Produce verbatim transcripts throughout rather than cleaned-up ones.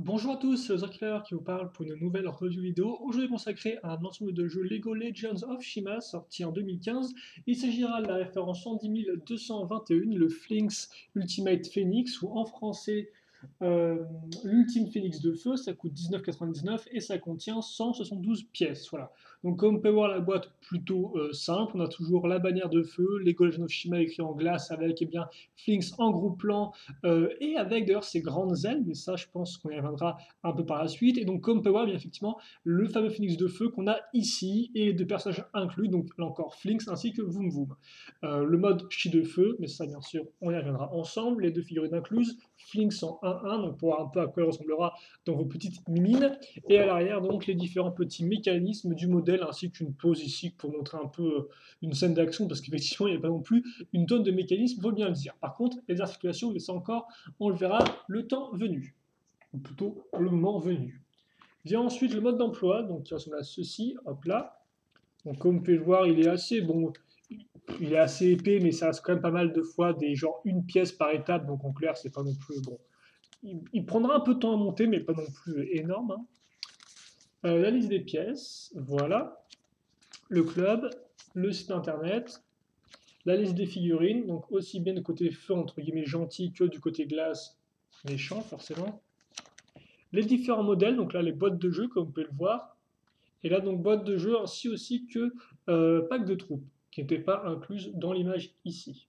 Bonjour à tous, c'est Ozarkiller qui vous parle pour une nouvelle review vidéo, aujourd'hui consacrée à un ensemble de jeux Lego Legends of Shima sorti en deux mille quinze. Il s'agira de la référence cent dix mille deux cent vingt et un, le Flinx Ultimate Phoenix, ou en français euh, l'Ultime Phoenix de Feu. Ça coûte dix-neuf virgule quatre-vingt-dix-neuf et ça contient cent soixante-douze pièces. Voilà. Donc comme on peut voir, la boîte plutôt euh, simple, on a toujours la bannière de feu, Lego Legends of Shima écrit en glace avec eh bien Flinx en gros plan euh, et avec d'ailleurs ses grandes ailes, mais ça je pense qu'on y reviendra un peu par la suite. Et donc comme on peut voir, bien effectivement, le fameux Phoenix de feu qu'on a ici et les deux personnages inclus, donc là encore Flinx ainsi que Voom Voom. Euh, le mode chi de feu, mais ça bien sûr on y reviendra ensemble, les deux figurines incluses, Flinx en un un, donc pour voir un peu à quoi il ressemblera dans vos petites mimines, et à l'arrière donc les différents petits mécanismes du modèle ainsi qu'une pose ici pour montrer un peu euh, une scène d'action, parce qu'effectivement il n'y a pas non plus une tonne de mécanismes, il faut bien le dire. Par contre, les articulations, mais ça encore, on le verra le temps venu, ou plutôt le moment venu. Vient ensuite le mode d'emploi, donc qui ressemble à ceci, hop là. Donc comme vous pouvez le voir, il est assez bon, il est assez épais, mais ça reste quand même pas mal de fois des genre une pièce par étape, donc en clair, c'est pas non plus bon. Il, il, prendra un peu de temps à monter, mais pas non plus énorme. Hein. Euh, la liste des pièces, voilà. Le club, le site internet, la liste des figurines, donc aussi bien du côté feu, entre guillemets, gentil, que du côté glace, méchant, forcément. Les différents modèles, donc là, les boîtes de jeu, comme vous pouvez le voir. Et là, donc, boîte de jeu, ainsi aussi que euh, pack de troupes, qui n'étaient pas incluses dans l'image ici.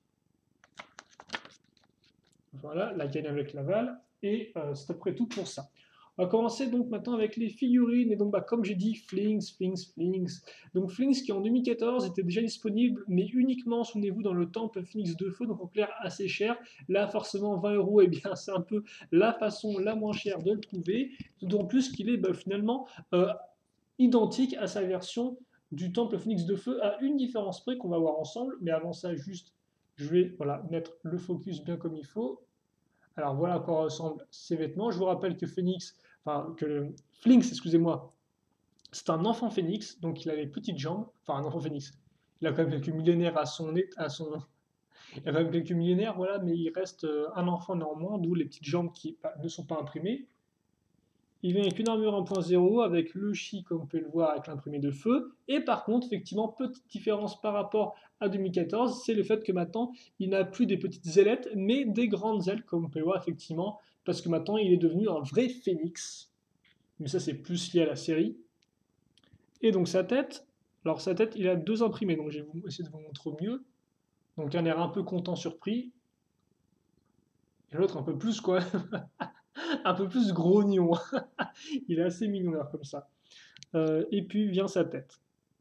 Voilà, la gagne avec l'aval, et euh, c'est à peu près tout pour ça. On va commencer donc maintenant avec les figurines, et donc bah, comme j'ai dit, Flinx, Flinx, Flinx. Donc Flinx qui en deux mille quatorze était déjà disponible, mais uniquement, souvenez-vous, dans le temple Phoenix de Feu, donc en clair assez cher. Là forcément vingt euros, et bien c'est un peu la façon la moins chère de le trouver, d'autant plus qu'il est bah, finalement euh, identique à sa version du temple Phoenix de Feu, à une différence près qu'on va voir ensemble, mais avant ça juste, je vais voilà, mettre le focus bien comme il faut. Alors voilà à quoi ressemblent ces vêtements. Je vous rappelle que Phoenix, enfin que le Flinx, excusez-moi, c'est un enfant phénix, donc il a les petites jambes, enfin un enfant phénix. Il a quand même quelques millénaires à son, à son, il a quand même quelques millénaires, voilà, mais il reste euh, un enfant néanmoins, d'où les petites jambes qui bah, ne sont pas imprimées. Il vient avec une armure un point zéro, avec le chi, comme vous pouvez le voir, avec l'imprimé de feu. Et par contre, effectivement, petite différence par rapport à deux mille quatorze, c'est le fait que maintenant, il n'a plus des petites ailettes, mais des grandes ailes, comme vous pouvez le voir, effectivement, parce que maintenant, il est devenu un vrai phénix. Mais ça, c'est plus lié à la série. Et donc, sa tête, alors sa tête, il a deux imprimés, donc je vais essayer de vous montrer au mieux. Donc, un air un peu content, surpris, et l'autre un peu plus, quoi, un peu plus grognon. Il est assez mignon, comme ça. Euh, et puis vient sa tête.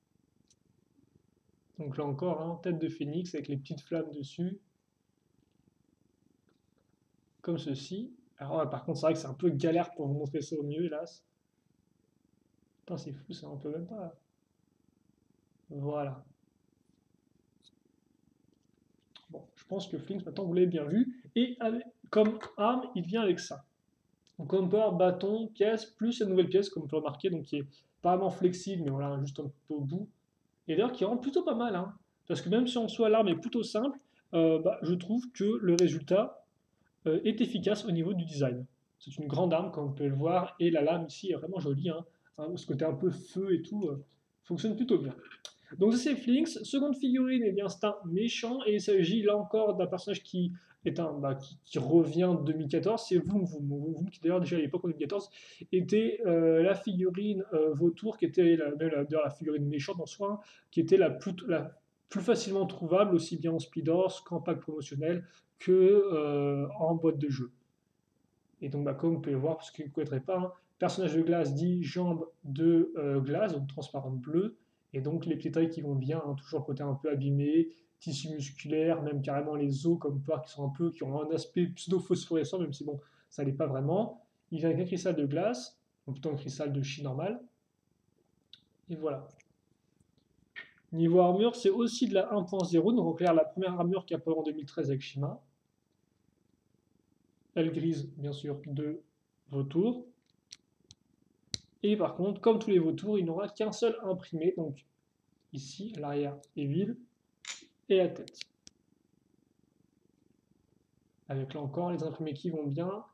Donc là encore, hein, tête de phénix avec les petites flammes dessus, comme ceci. Alors ouais, par contre, c'est vrai que c'est un peu galère pour vous montrer ça au mieux, hélas. Putain, c'est fou, ça, on peut même pas. Voilà. Bon, je pense que Flinx, maintenant, vous l'avez bien vu. Et avec- comme arme, il vient avec ça. Donc comme peur, bâton, pièce, plus cette nouvelle pièce, comme on peut remarquer, donc qui est pas vraiment flexible, mais voilà, juste un peu au bout. Et d'ailleurs, qui rend plutôt pas mal, hein. Parce que même si en soi l'arme est plutôt simple, euh, bah, je trouve que le résultat euh, est efficace au niveau du design. C'est une grande arme, comme vous pouvez le voir, et la lame ici est vraiment jolie. Hein. Hein, ce côté un peu feu et tout euh, fonctionne plutôt bien. Donc ça c'est Flinx. Seconde figurine, eh bien, c'est un méchant, et il s'agit là encore d'un personnage qui est un bah, qui, qui revient de deux mille quatorze, c'est Voom Voom. Voom Voom qui d'ailleurs déjà à l'époque en deux mille quatorze était euh, la figurine euh, vautour, qui était la, la, la, figurine méchante en soi, hein, qui était la plus, la plus facilement trouvable, aussi bien en speedors qu'en pack promotionnel, que euh, en boîte de jeu. Et donc, bah, comme vous pouvez le voir, parce que vous ne connaîtrez pas, hein, personnage de glace dit jambes de euh, glace, donc transparente bleue, et donc les détails qui vont bien, hein, toujours le côté un peu abîmé, tissu musculaire, même carrément les os comme part qui sont un peu, qui ont un aspect pseudo-phosphorescent, même si bon, ça n'est pas vraiment. Il vient avec un cristal de glace, donc plutôt un cristal de chi normal, et voilà. Niveau armure, c'est aussi de la un point zéro, donc en clair la première armure qui apparaît en deux mille treize avec Shima. Elle grise, bien sûr, de vautour. Et par contre, comme tous les vautours, il n'aura qu'un seul imprimé. Donc ici, l'arrière est vide et la tête. Avec là encore les imprimés qui vont bien.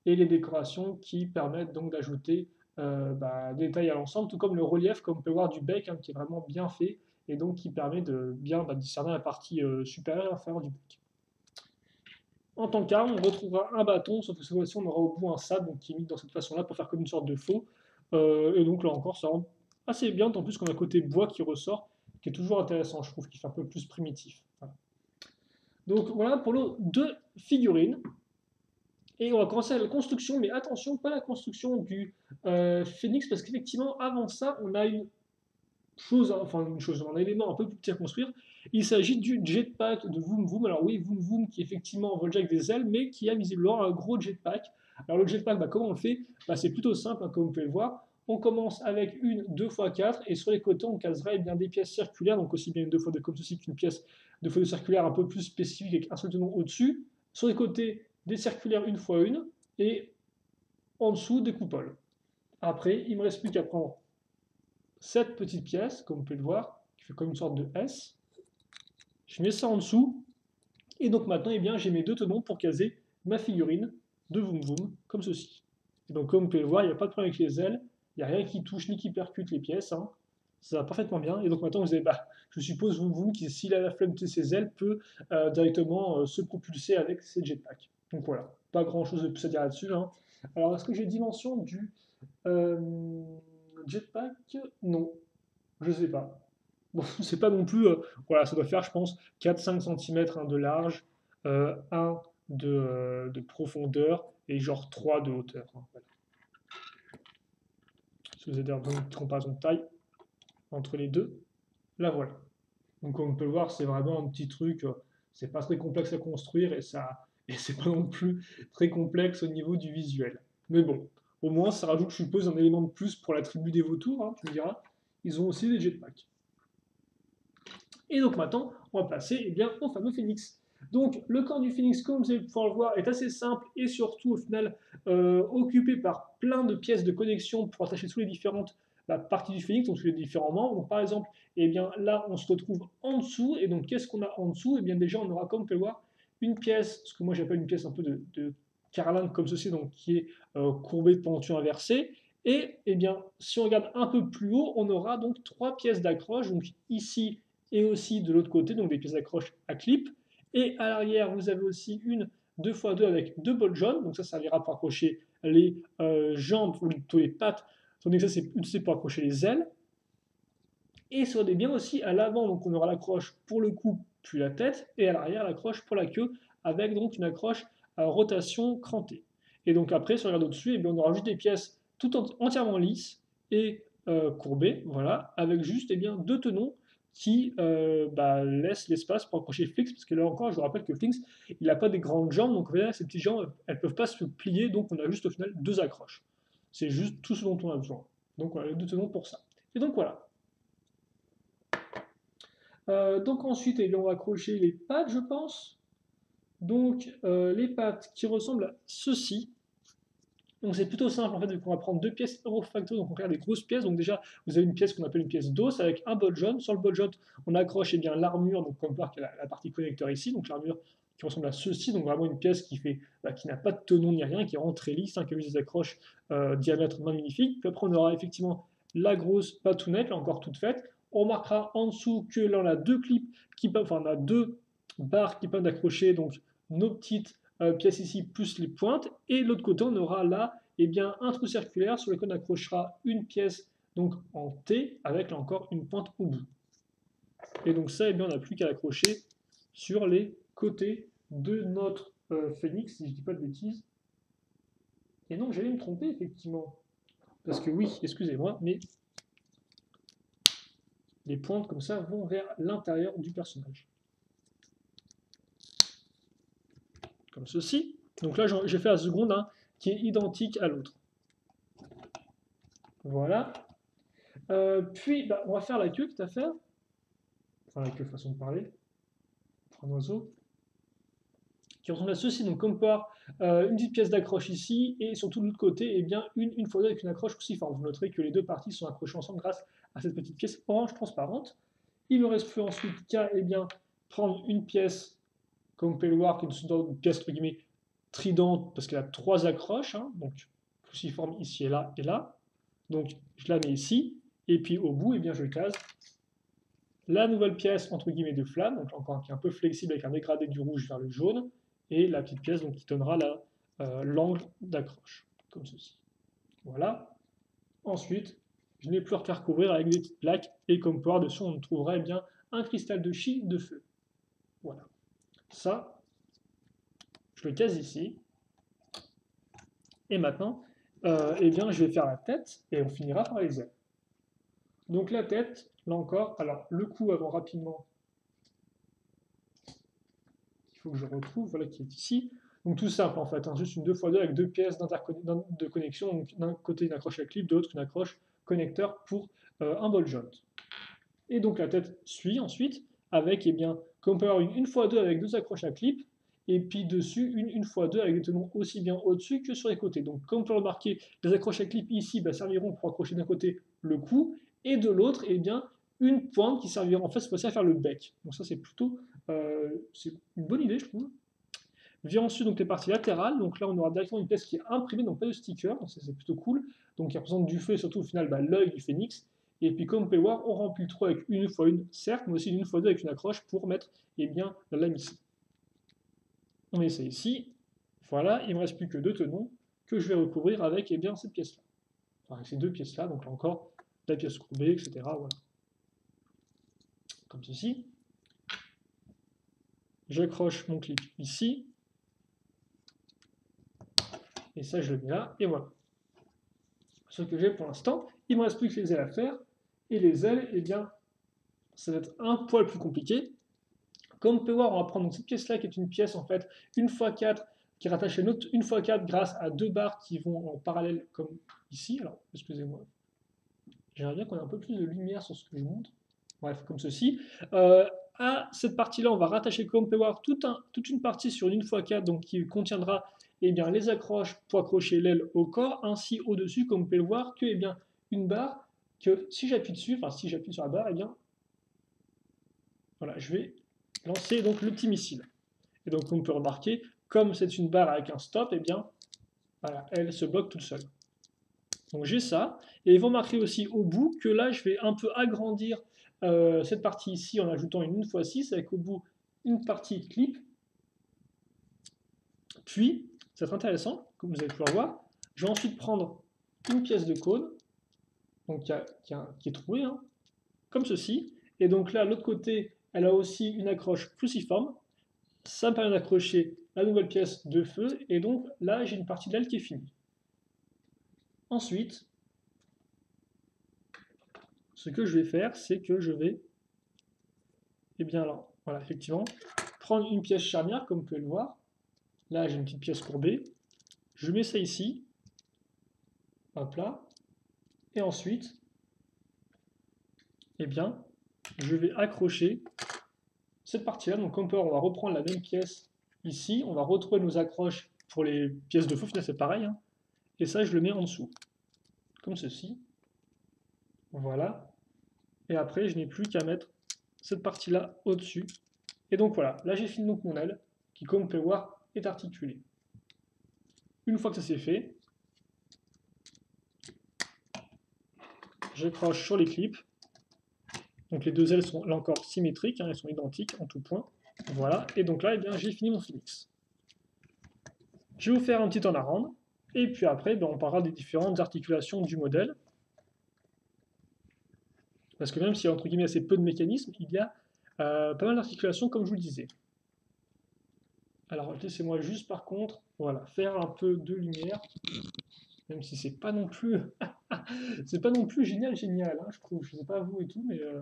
et les décorations qui permettent donc d'ajouter euh, bah, des détails à l'ensemble, tout comme le relief, comme on peut voir du bec, hein, qui est vraiment bien fait, et donc qui permet de bien bah, discerner la partie euh, supérieure et inférieure du bec. En tant qu'arme, on retrouvera un bâton, sauf que cette fois-ci, on aura au bout un sabre donc, qui est mis dans cette façon-là pour faire comme une sorte de faux. Euh, et donc là encore, ça rend assez bien, en plus qu'on a un côté bois qui ressort, qui est toujours intéressant, je trouve, qui fait un peu plus primitif. Voilà. Donc voilà pour nos deux figurines. Et on va commencer à la construction, mais attention, pas la construction du euh, phénix, parce qu'effectivement, avant ça, on a une chose, enfin une chose, un élément un peu plus petit à construire. Il s'agit du jetpack de Vroom Vroom. Alors oui, Vroom Vroom qui effectivement vole avec des ailes, mais qui a visiblement un gros jetpack. Alors le jetpack, bah, comment on le fait bah, C'est plutôt simple, hein, comme vous pouvez le voir. On commence avec une deux fois quatre, et sur les côtés, on casera eh bien, des pièces circulaires, donc aussi bien une deux fois deux comme ceci qu'une pièce deux fois deux circulaire un peu plus spécifique avec un seul tenon au-dessus. Sur les côtés, des circulaires une fois une, et en dessous, des coupoles. Après, il ne me reste plus qu'à prendre cette petite pièce, comme vous pouvez le voir, qui fait comme une sorte de S. Je mets ça en dessous, et donc maintenant, eh bien, j'ai mes deux tenons pour caser ma figurine de Vroom Vroom, comme ceci. Et donc, comme vous pouvez le voir, il n'y a pas de problème avec les ailes, il n'y a rien qui touche ni qui percute les pièces, hein. Ça va parfaitement bien. Et donc maintenant, vous avez, bah, je suppose, Vroom Vroom, qui, s'il a la flemme de ses ailes, peut euh, directement euh, se propulser avec ses jetpacks. Donc voilà, pas grand chose de plus à dire là-dessus, hein. Alors, est-ce que j'ai dimension du euh, jetpack? Non, je sais pas. Bon, c'est pas non plus. Euh, voilà, ça doit faire, je pense, quatre cinq centimètres hein, de large, euh, un de, euh, de profondeur et genre trois de hauteur, hein, voilà. Si vous avez une comparaison de taille entre les deux, là voilà. Donc, comme on peut le voir, c'est vraiment un petit truc. Euh, c'est pas très complexe à construire et ça, et c'est pas non plus très complexe au niveau du visuel. Mais bon, au moins, ça rajoute, je suppose, un élément de plus pour la tribu des vautours, hein, tu me diras. Ils ont aussi des jetpacks. Et donc maintenant, on va passer eh bien, au fameux phénix. Donc le corps du phénix, comme vous allez pouvoir le voir, est assez simple et surtout au final euh, occupé par plein de pièces de connexion pour attacher tous les différentes bah, parties du phénix, donc tous les différents membres. Donc par exemple, eh bien, là on se retrouve en dessous, et donc qu'est-ce qu'on a en dessous? Eh bien déjà on aura, comme vous pouvez le voir, une pièce, ce que moi j'appelle une pièce un peu de, de carlingue comme ceci, donc qui est euh, courbée de pendenture inversée. Et eh bien, si on regarde un peu plus haut, on aura donc trois pièces d'accroche. Donc ici, et aussi de l'autre côté, donc des pièces d'accroche à clip. Et à l'arrière, vous avez aussi une deux fois deux avec deux bols jaunes, donc ça servira pour accrocher les euh, jambes ou plutôt les pattes, tandis que ça c'est utilisé pour accrocher les ailes. Et sur des biens aussi à l'avant, donc on aura l'accroche pour le cou puis la tête, et à l'arrière l'accroche pour la queue, avec donc une accroche à rotation crantée. Et donc après, si on regarde au-dessus, eh bien, on aura juste des pièces tout entièrement lisses et euh, courbées, voilà, avec juste eh bien, deux tenons qui euh, bah, laissent l'espace pour accrocher Flix, parce que là encore, je vous rappelle que Flix, il n'a pas des grandes jambes, donc voyez, ces petites jambes, elles ne peuvent pas se plier, donc on a juste au final deux accroches. C'est juste tout ce dont on a besoin. Donc voilà, les deux tenons pour ça. Et donc voilà. Euh, donc ensuite, eh bien, on va accrocher les pattes, je pense. Donc euh, les pattes qui ressemblent à ceci. Donc c'est plutôt simple en fait, vu qu'on va prendre deux pièces Eurofactory, donc on regarde des grosses pièces. Donc déjà, vous avez une pièce qu'on appelle une pièce d'os avec un bol jaune. Sur le bol jaune, on accroche eh bien l'armure, donc comme voir qu'il y a la, la partie connecteur ici, donc l'armure qui ressemble à ceci, donc vraiment une pièce qui fait, bah, qui n'a pas de tenon ni rien, qui est vraiment très lisse, hein, qui a juste des accroches euh, diamètre magnifique. Puis après, on aura effectivement la grosse patounette, là encore toute faite. On remarquera en dessous que là on a deux clips qui peuvent, enfin on a deux barres qui peuvent d'accrocher donc nos petites euh, pièces ici plus les pointes, et de l'autre côté on aura là eh bien, un trou circulaire sur lequel on accrochera une pièce donc en T avec là encore une pointe au bout. Et donc ça, eh bien, on n'a plus qu'à l'accrocher sur les côtés de notre euh, phénix, si je ne dis pas de bêtises. Et non, j'allais me tromper effectivement, parce que oui, excusez-moi, mais les pointes comme ça vont vers l'intérieur du personnage. Comme ceci. Donc là, j'ai fait la seconde, hein, qui est identique à l'autre. Voilà. Euh, puis, bah, on va faire la queue, tout à fait. Enfin, la queue, façon de parler. Un oiseau. Qui ressemble à ceci. Donc, comme par euh, une petite pièce d'accroche ici, et surtout de l'autre côté, eh bien, une, une fois avec une accroche aussi forte. Vous noterez que les deux parties sont accrochées ensemble grâce à cette petite pièce orange transparente. Il me reste plus ensuite qu'à eh bien, prendre une pièce, comme vous pouvez le voir, qui est une pièce entre guillemets tridente parce qu'elle a trois accroches, hein, donc cruciforme ici et là et là. Donc je la mets ici, et puis au bout, eh bien, je case la nouvelle pièce entre guillemets de flamme, donc encore qui est un peu flexible avec un dégradé du rouge vers le jaune, et la petite pièce donc, qui donnera euh, l'angle d'accroche, comme ceci. Voilà. Ensuite, je n'ai plus à faire couvrir avec des petites plaques, et comme par dessus, on trouvera eh bien, un cristal de chi de feu. Voilà. Ça, je le case ici. Et maintenant, euh, eh bien, je vais faire la tête, et on finira par les ailes. Donc la tête, là encore, alors le cou avant rapidement, il faut que je retrouve, voilà qui est ici. Donc tout simple en fait, hein, juste une deux fois deux avec deux pièces de connexion, donc d'un côté une accroche à clip, de l'autre une accroche connecteur pour euh, un ball joint. Et donc la tête suit ensuite avec, eh bien, comme on peut avoir une une fois deux avec deux accroches à clip, et puis dessus une une fois deux avec des tenons aussi bien au-dessus que sur les côtés. Donc comme on peut remarquer, les accroches à clip ici bah, serviront pour accrocher d'un côté le cou, et de l'autre, eh bien, une pointe qui servira en fait cette fois-ci à faire le bec. Donc ça c'est plutôt euh, c'est une bonne idée je trouve. Vient ensuite donc les parties latérales, donc là on aura directement une pièce qui est imprimée, donc pas de sticker, donc ça c'est plutôt cool, donc qui représente du feu et surtout au final bah, l'œil du phénix. Et puis comme vous pouvez voir, on remplit le trou avec une fois une, certes, mais aussi une fois deux avec une accroche pour mettre eh bien, la lame ici. On met ça ici, voilà, il ne me reste plus que deux tenons que je vais recouvrir avec eh bien, cette pièce-là. Enfin, avec ces deux pièces-là, donc là encore la pièce courbée, et cetera. Voilà. Comme ceci. J'accroche mon clip ici. Et ça, je le mets là, et voilà. Ce que j'ai pour l'instant, il ne me reste plus que les ailes à faire. Et les ailes, eh bien, ça va être un poil plus compliqué. Comme on peut voir, on va prendre cette pièce-là, qui est une pièce, en fait, une fois quatre, qui est rattachée à une autre une fois quatre grâce à deux barres qui vont en parallèle, comme ici. Alors, excusez-moi. J'aimerais bien qu'on ait un peu plus de lumière sur ce que je montre. Bref, comme ceci. Euh, à cette partie-là, on va rattacher, comme on peut voir, tout un, toute une partie sur une une fois quatre, donc qui contiendra eh bien, les accroches pour accrocher l'aile au corps, ainsi au-dessus, comme vous pouvez le voir, que eh bien, une barre que si j'appuie dessus, enfin si j'appuie sur la barre, eh bien, voilà, je vais lancer donc le petit missile. Et donc, on peut remarquer, comme c'est une barre avec un stop, eh bien, voilà, elle se bloque toute seule. Donc j'ai ça, et ils vont marquer aussi au bout que là, je vais un peu agrandir euh, cette partie ici en ajoutant une une fois six avec au bout une partie clip. Puis, ça va être intéressant, comme vous allez pouvoir voir, je vais ensuite prendre une pièce de cône, donc qui, a, qui, a, qui est trouée, hein, comme ceci, et donc là, l'autre côté, elle a aussi une accroche cruciforme, ça me permet d'accrocher la nouvelle pièce de feu, et donc là, j'ai une partie de l'aile qui est finie. Ensuite, ce que je vais faire, c'est que je vais, eh bien là, voilà, effectivement, prendre une pièce charnière, comme vous pouvez le voir. Là, j'ai une petite pièce courbée. Je mets ça ici. Hop là. Et ensuite, eh bien, je vais accrocher cette partie-là. Donc, comme on peut voir, on va reprendre la même pièce ici. On va retrouver nos accroches pour les pièces de feu. Finalement, c'est pareil. Hein. Et ça, je le mets en dessous. Comme ceci. Voilà. Et après, je n'ai plus qu'à mettre cette partie-là au-dessus. Et donc voilà, là j'ai fini donc mon aile, qui comme on peut voir est articulée. Une fois que ça c'est fait, j'accroche sur les clips. Donc les deux ailes sont là encore symétriques, hein, elles sont identiques en tout point. Voilà, et donc là, eh bien, j'ai fini mon phénix. Je vais vous faire un petit en around, et puis après, ben, on parlera des différentes articulations du modèle. Parce que même s'il y a entre guillemets assez peu de mécanismes, il y a euh, pas mal d'articulations comme je vous le disais. Alors laissez-moi juste par contre, voilà, faire un peu de lumière, même si c'est pas non plus, c'est pas non plus génial, génial, hein, je trouve. Je sais pas vous et tout, mais euh...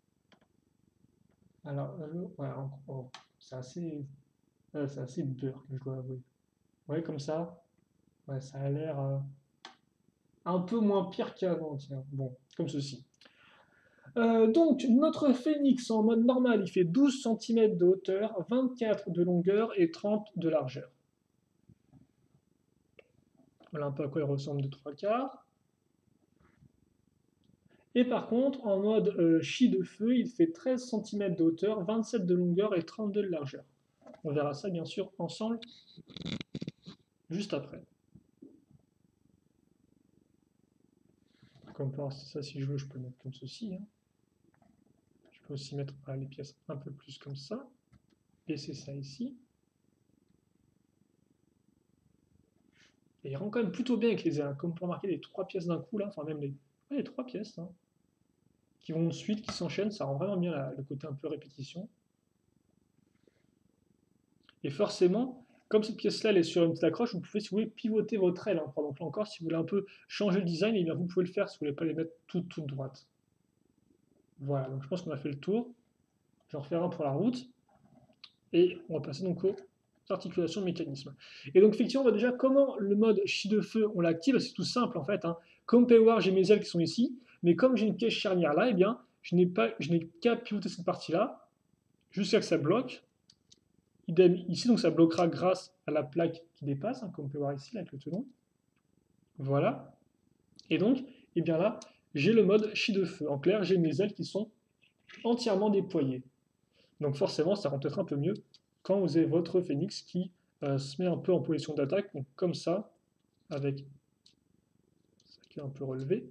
alors, euh, ouais, oh, c'est assez, euh, c'est assez beurre, je dois avouer. Ouais, comme ça, ouais, ça a l'air euh, un peu moins pire qu'avant, tiens. Bon, comme ceci. Euh, donc, notre phénix en mode normal, il fait douze centimètres de hauteur, vingt-quatre de longueur et trente de largeur. Voilà un peu à quoi il ressemble de trois quarts. Et par contre, en mode euh, chi de feu, il fait treize centimètres de hauteur, vingt-sept de longueur et trente-deux de largeur. On verra ça bien sûr ensemble juste après. Comme pour ça, si je veux, je peux mettre comme ceci. Hein. Je peux aussi mettre ah, les pièces un peu plus comme ça. Laisser ça ici. Et il rend quand même plutôt bien avec les ailes. Hein. Comme pour marquer les trois pièces d'un coup, là, enfin même les, ouais, les trois pièces, hein, qui vont de suite, qui s'enchaînent, ça rend vraiment bien la, le côté un peu répétition. Et forcément, comme cette pièce-là, elle est sur une petite accroche, vous pouvez, si vous voulez, pivoter votre aile. Hein. Donc là encore, si vous voulez un peu changer le design, eh bien, vous pouvez le faire si vous ne voulez pas les mettre toutes, toutes droites. Voilà, donc je pense qu'on a fait le tour. Je vais en refaire un pour la route. Et on va passer donc aux articulations de mécanisme. Et donc effectivement, on voit déjà comment le mode chi de feu, on l'active. C'est tout simple en fait. Hein. Comme vous pouvez voir, j'ai mes ailes qui sont ici. Mais comme j'ai une pièce charnière là, eh bien, je n'ai pas, je n'ai qu'à pivoter cette partie-là jusqu'à ce que ça bloque. Idem ici, donc ça bloquera grâce à la plaque qui dépasse, hein, comme on peut voir ici, là, avec le tenon. Voilà. Et donc, eh bien là, j'ai le mode chi de feu. En clair, j'ai mes ailes qui sont entièrement déployées. Donc forcément, ça rend peut-être un peu mieux quand vous avez votre phénix qui euh, se met un peu en position d'attaque, donc comme ça, avec ça qui est un peu relevé.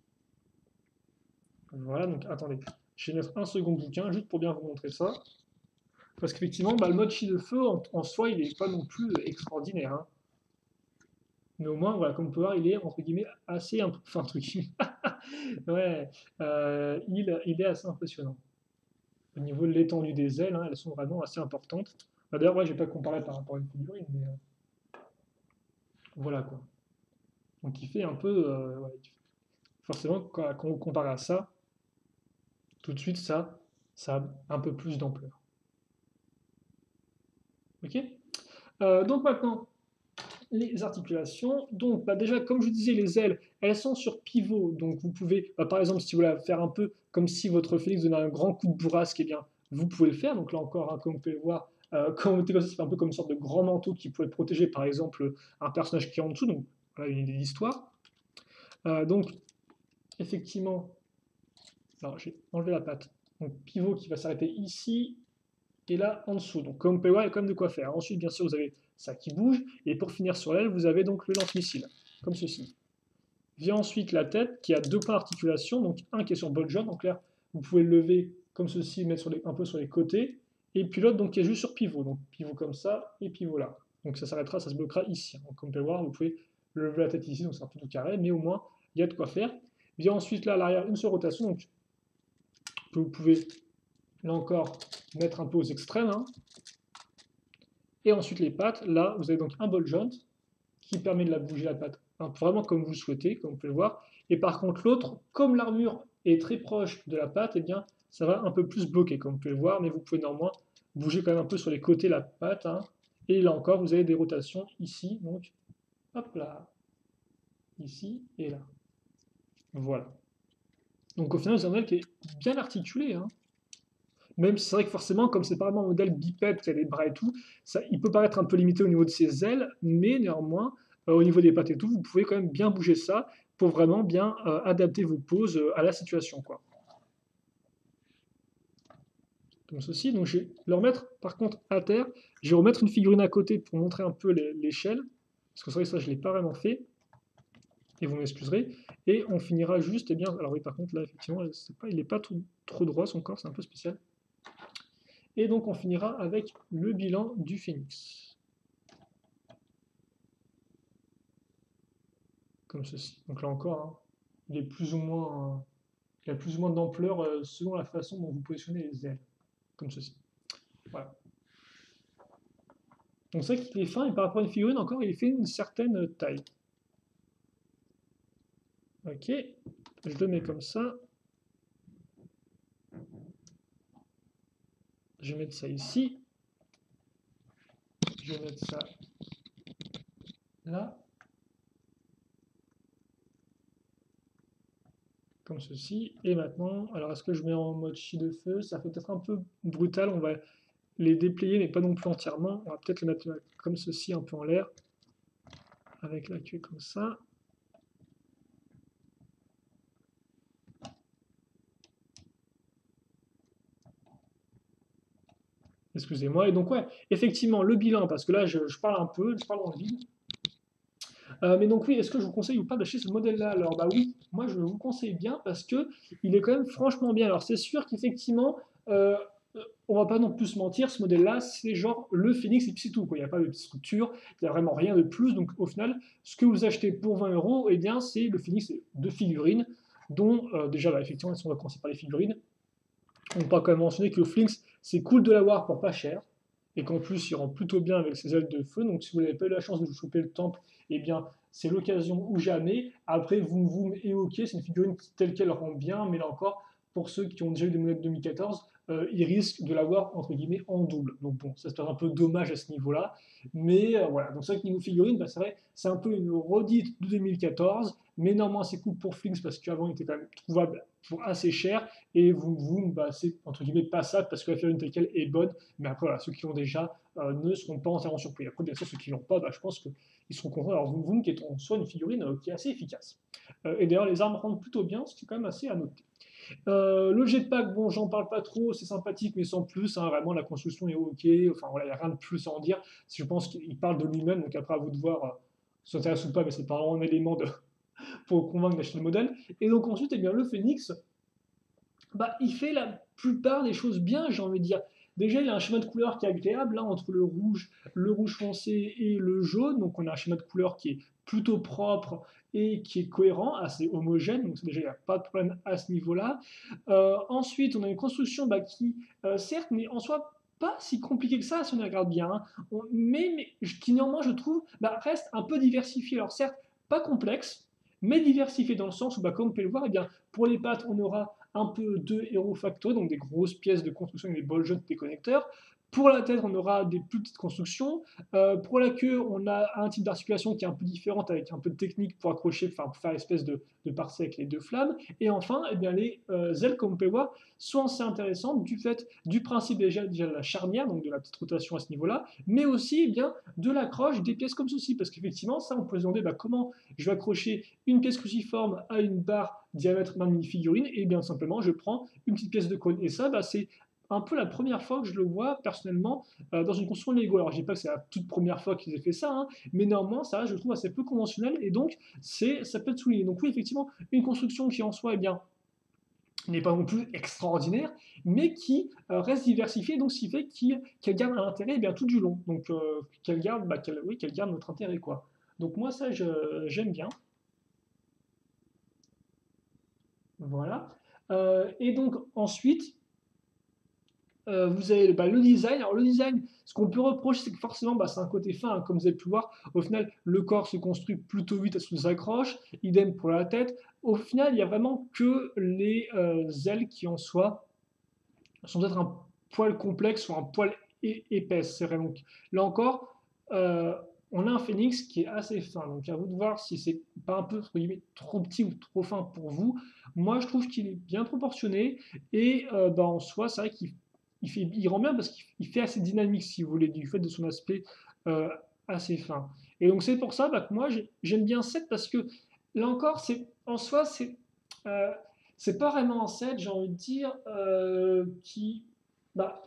Voilà, donc attendez, je vais mettre un second bouquin juste pour bien vous montrer ça. Parce qu'effectivement, bah, le mode chi de feu, en, en soi, il n'est pas non plus extraordinaire. Hein. Mais au moins, voilà, comme on peut voir, il est entre guillemets assez. Enfin, entre guillemets. ouais, euh, il, il est assez impressionnant. Au niveau de l'étendue des ailes, hein, elles sont vraiment assez importantes. Bah, d'ailleurs, ouais, je ne vais pas comparer par rapport à une figurine, mais euh, voilà quoi. Donc il fait un peu. Euh, ouais, forcément, quand, quand on compare à ça, tout de suite, ça, ça a un peu plus d'ampleur. Ok. Euh, donc maintenant, les articulations. Donc, bah déjà, comme je vous disais, les ailes, elles sont sur pivot. Donc, vous pouvez, bah, par exemple, si vous voulez faire un peu comme si votre phénix donnait un grand coup de bourrasque, eh bien, vous pouvez le faire. Donc là encore, hein, comme vous pouvez le voir, euh, quand on était comme ça, c'est un peu comme une sorte de grand manteau qui pouvait protéger, par exemple, un personnage qui est en dessous. Donc, voilà une idée d'histoire. Euh, donc, effectivement, alors j'ai enlevé la patte. Donc, pivot qui va s'arrêter ici et là en dessous. Donc, comme vous pouvez voir, il y a quand même de quoi faire. Ensuite, bien sûr, vous avez ça qui bouge. Et pour finir sur l'aile, vous avez donc le lance-missile, comme ceci. Vient ensuite la tête qui a deux points d'articulation, donc un qui est sur ball joint, donc là vous pouvez le lever comme ceci, mettre sur les, un peu sur les côtés, et puis l'autre donc qui est juste sur pivot, donc pivot comme ça et pivot là. Donc ça s'arrêtera, ça se bloquera ici. Donc, comme vous pouvez voir, vous pouvez lever la tête ici, donc c'est un peu tout carré, mais au moins il y a de quoi faire. Vient ensuite là à l'arrière une seule rotation, donc vous pouvez là encore mettre un peu aux extrêmes. Hein. Et ensuite les pattes, là vous avez donc un ball joint qui permet de la bouger la patte hein, vraiment comme vous le souhaitez, comme vous pouvez le voir. Et par contre, l'autre, comme l'armure est très proche de la patte, eh bien, ça va un peu plus bloquer, comme vous pouvez le voir, mais vous pouvez néanmoins bouger quand même un peu sur les côtés de la patte. Hein. Et là encore, vous avez des rotations ici, donc, hop là, ici et là. Voilà. Donc au final, vous avez un modèle qui est bien articulé. Hein. Même si c'est vrai que forcément, comme c'est pas vraiment un modèle bipède, qui a des bras et tout, ça, il peut paraître un peu limité au niveau de ses ailes, mais néanmoins, euh, au niveau des pattes et tout, vous pouvez quand même bien bouger ça pour vraiment bien euh, adapter vos poses euh, à la situation. Quoi. Comme ceci, donc je vais le remettre par contre à terre. Je vais remettre une figurine à côté pour montrer un peu l'échelle, parce que c'est vrai que ça, je ne l'ai pas vraiment fait, et vous m'excuserez. Et on finira juste, et eh bien, alors oui, par contre, là, effectivement, pas, il n'est pas trop, trop droit son corps, c'est un peu spécial. Et donc on finira avec le bilan du phénix. Comme ceci. Donc là encore, hein, il est plus ou moins, euh, il a plus ou moins d'ampleur euh, selon la façon dont vous positionnez les ailes. Comme ceci. Voilà. Donc c'est vrai qu'il est fin et par rapport à une figurine encore, il fait une certaine taille. Ok, je le mets comme ça. Je vais mettre ça ici. Je vais mettre ça là. Comme ceci. Et maintenant, alors est-ce que je mets en mode chi de feu? Ça fait peut-être un peu brutal. On va les déplier, mais pas non plus entièrement. On va peut-être les mettre comme ceci, un peu en l'air. Avec la queue comme ça. Excusez-moi. Et donc, ouais, effectivement, le bilan, parce que là, je, je parle un peu, je parle dans le vide. Euh, mais donc oui, est-ce que je vous conseille ou pas d'acheter ce modèle-là? Alors bah oui, moi je vous conseille bien parce que il est quand même franchement bien. Alors c'est sûr qu'effectivement, euh, euh, on va pas non plus se mentir, ce modèle-là, c'est genre le Phoenix et puis c'est tout, quoi. Il n'y a pas de structure, il n'y a vraiment rien de plus. Donc au final, ce que vous achetez pour vingt euros, eh bien c'est le Phoenix de figurines, dont euh, déjà, bah, effectivement, si on va commencer par les figurines, on peut quand même mentionner que le Flinx, c'est cool de l'avoir pour pas cher, et qu'en plus, il rend plutôt bien avec ses ailes de feu. Donc, si vous n'avez pas eu la chance de vous choper le temple, eh bien, c'est l'occasion ou jamais. Après, vous vous et ok, c'est une figurine qui, telle qu'elle rend bien, mais là encore, pour ceux qui ont déjà eu des modèles de deux mille quatorze, euh, ils risquent de l'avoir entre guillemets en double. Donc bon, ça se passe un peu dommage à ce niveau-là. Mais euh, voilà, donc c'est vrai que niveau figurine, bah, c'est vrai, c'est un peu une redite de deux mille quatorze, mais néanmoins c'est cool pour Flinx parce qu'avant il était quand même trouvable pour assez cher, et vous, vous bah, c'est entre guillemets passable parce que la figurine telle qu'elle est bonne, mais après voilà, ceux qui l'ont déjà euh, ne seront pas entièrement surpris. Après bien sûr ceux qui l'ont pas, bah, je pense qu'ils seront contents. Alors Vroom Vroom qui est en soi une figurine euh, qui est assez efficace. Euh, et d'ailleurs les armes rendent plutôt bien, ce qui est quand même assez à noter. Euh, le jetpack, bon, j'en parle pas trop, c'est sympathique, mais sans plus. Hein, vraiment, la construction est ok. Enfin, voilà, il n'y a rien de plus à en dire. Je pense qu'il parle de lui-même, donc après, à vous de voir euh, si ça intéresse ou pas, mais c'est pas vraiment un élément de, pour convaincre d'acheter le modèle. Et donc, ensuite, eh bien, le Phoenix, bah, il fait la plupart des choses bien, j'ai envie de dire. Déjà, il a un schéma de couleur qui est agréable, là, entre le rouge, le rouge foncé et le jaune. Donc, on a un schéma de couleur qui est plutôt propre et qui est cohérent, assez homogène. Donc, déjà, il n'y a pas de problème à ce niveau-là. Euh, ensuite, on a une construction bah, qui, euh, certes, mais en soi, pas si compliquée que ça, si on y regarde bien. Hein. On, mais, mais qui, néanmoins, je trouve, bah, reste un peu diversifiée. Alors, certes, pas complexe, mais diversifié dans le sens où, bah, comme on peut le voir, eh bien, pour les pattes, on aura un peu de Hero Factory, donc des grosses pièces de construction avec des ball joints, des connecteurs. Pour la tête, on aura des plus petites constructions. Euh, pour la queue, on a un type d'articulation qui est un peu différente avec un peu de technique pour accrocher, enfin pour faire espèce de, de partie avec les deux flammes. Et enfin, eh bien, les euh, ailes, comme on peut voir, sont assez intéressantes du fait du principe déjà, déjà de la charnière, donc de la petite rotation à ce niveau-là, mais aussi eh bien, de l'accroche des pièces comme ceci. Parce qu'effectivement, ça, on peut se demander bah, comment je vais accrocher une pièce cruciforme à une barre diamètre d'un mini-figurine, et bien simplement, je prends une petite pièce de cône. Et ça, bah, c'est un peu la première fois que je le vois personnellement euh, dans une construction Lego. Alors je dis pas que c'est la toute première fois qu'ils aient fait ça, hein, mais néanmoins ça je trouve assez peu conventionnel et donc c'est ça peut être souligné. Donc oui effectivement une construction qui en soi eh bien n'est pas non plus extraordinaire, mais qui euh, reste diversifiée, donc ce qui fait qu'elle qu garde un intérêt eh bien, tout du long. Donc euh, qu'elle garde, bah, qu oui, qu'elle garde notre intérêt quoi. Donc moi ça j'aime bien. Voilà. Euh, et donc ensuite, Euh, vous avez bah, le design. Alors le design, ce qu'on peut reprocher, c'est que forcément, bah, c'est un côté fin, hein, comme vous avez pu voir. Au final, le corps se construit plutôt vite à ce qu'il s'accroche. Idem pour la tête. Au final, il n'y a vraiment que les euh, ailes qui en soi sont peut-être un poil complexe ou un poil é épaisse. C'est vrai. Donc là encore, euh, on a un phénix qui est assez fin. Donc à vous de voir si c'est pas un peu entre guillemets, trop petit ou trop fin pour vous. Moi, je trouve qu'il est bien proportionné et euh, bah, en soi, c'est vrai qu'il il fait, il rend bien parce qu'il fait assez dynamique, si vous voulez, du fait de son aspect euh, assez fin. Et donc c'est pour ça bah, que moi j'aime bien sept parce que là encore, c'est en soi, c'est euh, c'est pas vraiment un set, j'ai envie de dire, euh, qui, bah,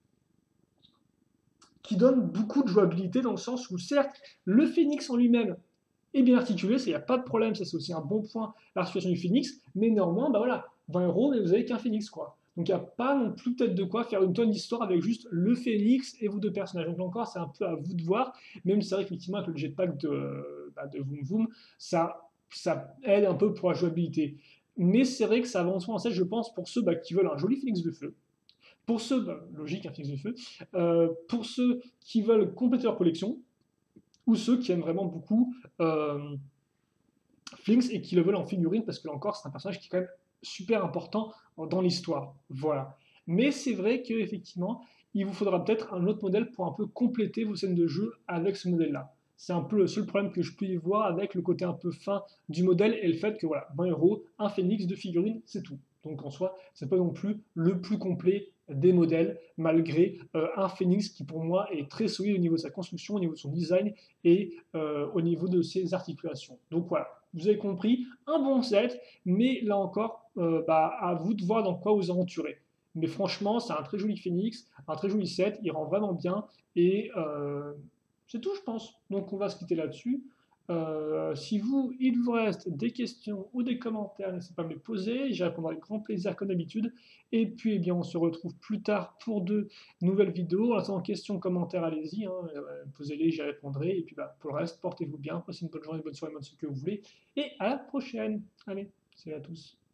qui donne beaucoup de jouabilité dans le sens où, certes, le Phoenix en lui-même est bien articulé, il n'y a pas de problème, ça c'est aussi un bon point, l'articulation du Phoenix, mais néanmoins, bah voilà, vingt euros, mais vous avez qu'un Phoenix, quoi. Donc il n'y a pas non plus peut-être de quoi faire une tonne d'histoire avec juste le Phoenix et vous deux personnages. Donc là encore, c'est un peu à vous de voir, même si c'est vrai qu'effectivement, avec le jetpack de, bah, de Vroom Vroom, ça, ça aide un peu pour la jouabilité. Mais c'est vrai que ça avance en fait, je pense, pour ceux bah, qui veulent un joli Phoenix de feu, pour ceux, bah, logique, un fixe de feu, euh, pour ceux qui veulent compléter leur collection, ou ceux qui aiment vraiment beaucoup euh, Flinks et qui le veulent en figurine, parce que là encore, c'est un personnage qui est quand même super important dans l'histoire. Voilà. Mais c'est vrai qu'effectivement, il vous faudra peut-être un autre modèle pour un peu compléter vos scènes de jeu avec ce modèle-là. C'est un peu le seul problème que je peux y voir avec le côté un peu fin du modèle et le fait que voilà, vingt euros, un phénix de figurine, c'est tout. Donc en soi, c'est pas non plus le plus complet des modèles, malgré euh, un phénix qui pour moi est très solide au niveau de sa construction, au niveau de son design et euh, au niveau de ses articulations. Donc voilà, vous avez compris, un bon set, mais là encore, euh, bah, à vous de voir dans quoi vous aventurez. Mais franchement, c'est un très joli phénix, un très joli set, il rend vraiment bien, et euh, c'est tout, je pense. Donc on va se quitter là-dessus. Euh, si vous, il vous reste des questions ou des commentaires, n'hésitez pas à me les poser, j'y répondrai avec grand plaisir comme d'habitude. Et puis, eh bien, on se retrouve plus tard pour de nouvelles vidéos. En attendant, questions, commentaires, allez-y, hein, euh, posez-les, j'y répondrai. Et puis, bah, pour le reste, portez-vous bien, passez une bonne journée, bonne soirée, bonne ce que vous voulez. Et à la prochaine. Allez, salut à tous.